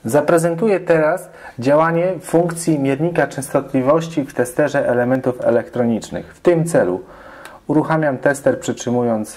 Zaprezentuję teraz działanie funkcji miernika częstotliwości w testerze elementów elektronicznych. W tym celu uruchamiam tester, przytrzymując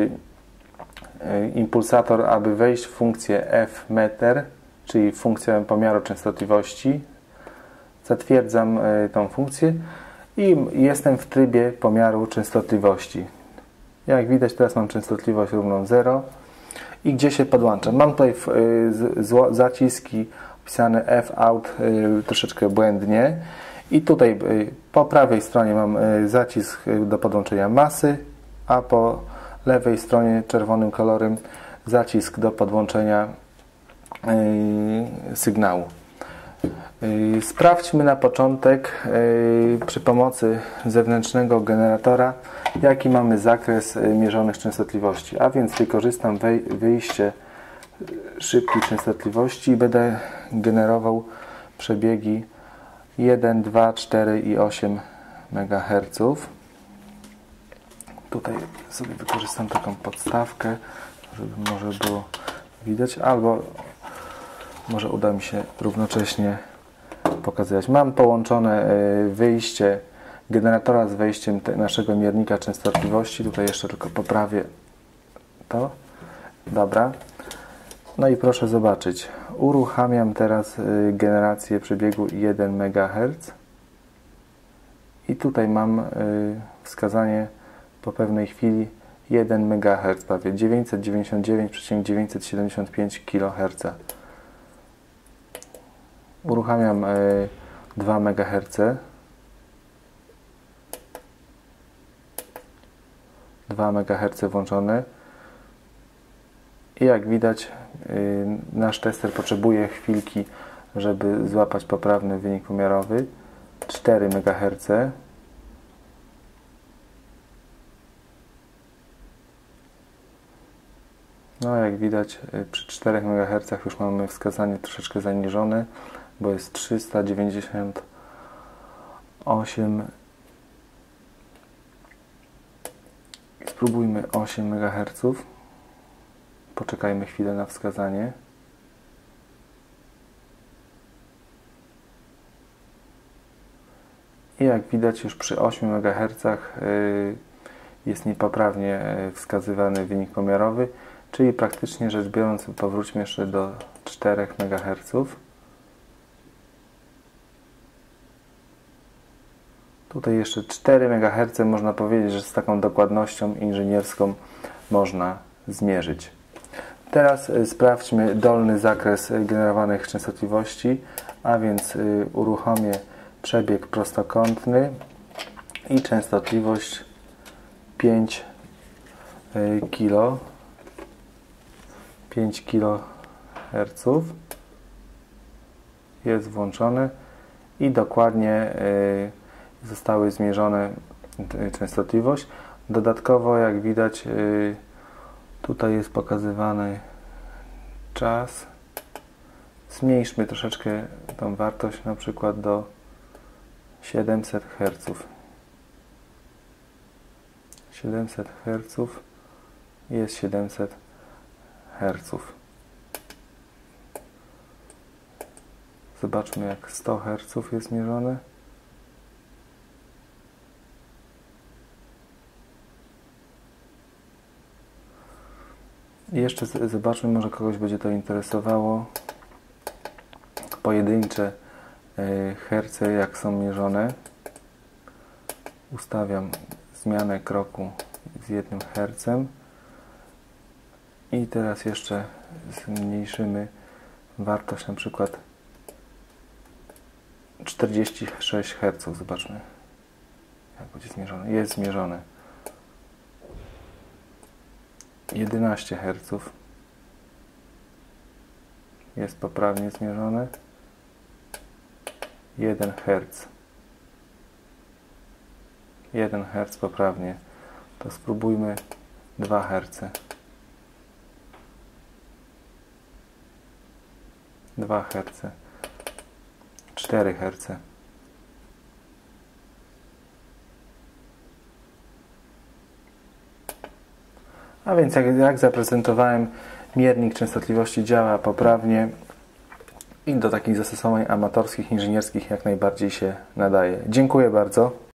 impulsator, aby wejść w funkcję f-meter, czyli funkcję pomiaru częstotliwości. Zatwierdzam tą funkcję i jestem w trybie pomiaru częstotliwości. Jak widać, teraz mam częstotliwość równą 0. I gdzie się podłączam? Mam tutaj zaciski wpisane F-out troszeczkę błędnie. I tutaj po prawej stronie mam zacisk do podłączenia masy, a po lewej stronie czerwonym kolorem zacisk do podłączenia sygnału. Sprawdźmy na początek przy pomocy zewnętrznego generatora, jaki mamy zakres mierzonych częstotliwości. A więc wykorzystam wyjście szybkiej częstotliwości i będę generował przebiegi 1, 2, 4 i 8 MHz. Tutaj sobie wykorzystam taką podstawkę, żeby może było widać, albo może uda mi się równocześnie pokazywać. Mam połączone wyjście generatora z wejściem naszego miernika częstotliwości. Tutaj jeszcze tylko poprawię to. Dobra. No i proszę zobaczyć. Uruchamiam teraz generację przebiegu 1 MHz. I tutaj mam wskazanie po pewnej chwili 1 MHz, prawie 999,975 kHz. Uruchamiam 2 MHz. 2 MHz włączone. I jak widać, nasz tester potrzebuje chwilki, żeby złapać poprawny wynik pomiarowy. 4 MHz. No jak widać, przy 4 MHz już mamy wskazanie troszeczkę zaniżone, bo jest 398. Spróbujmy 8 MHz. Poczekajmy chwilę na wskazanie. I jak widać, już przy 8 MHz jest niepoprawnie wskazywany wynik pomiarowy, czyli praktycznie rzecz biorąc powróćmy jeszcze do 4 MHz. Tutaj jeszcze 4 MHz można powiedzieć, że z taką dokładnością inżynierską można zmierzyć. Teraz sprawdźmy dolny zakres generowanych częstotliwości, a więc uruchomię przebieg prostokątny i częstotliwość 5 kHz jest włączony i dokładnie zostały zmierzone częstotliwość. Dodatkowo, jak widać, tutaj jest pokazywany czas. Zmniejszmy troszeczkę tą wartość, na przykład do 700 Hz. 700 Hz jest 700 Hz. Zobaczmy, jak 100 Hz jest mierzone. I jeszcze zobaczmy, może kogoś będzie to interesowało. Pojedyncze herce, jak są mierzone. Ustawiam zmianę kroku z 1 Hz. I teraz jeszcze zmniejszymy wartość, na przykład 46 Hz. Zobaczmy, jak będzie zmierzone. Jest zmierzone. 11 Hz. Jest poprawnie zmierzone. 1 Hz. 1 Hz poprawnie. To spróbujmy 2 Hz. 2 Hz. 4 Hz. A więc jak zaprezentowałem, miernik częstotliwości działa poprawnie. i do takich zastosowań amatorskich, inżynierskich jak najbardziej się nadaje. Dziękuję bardzo.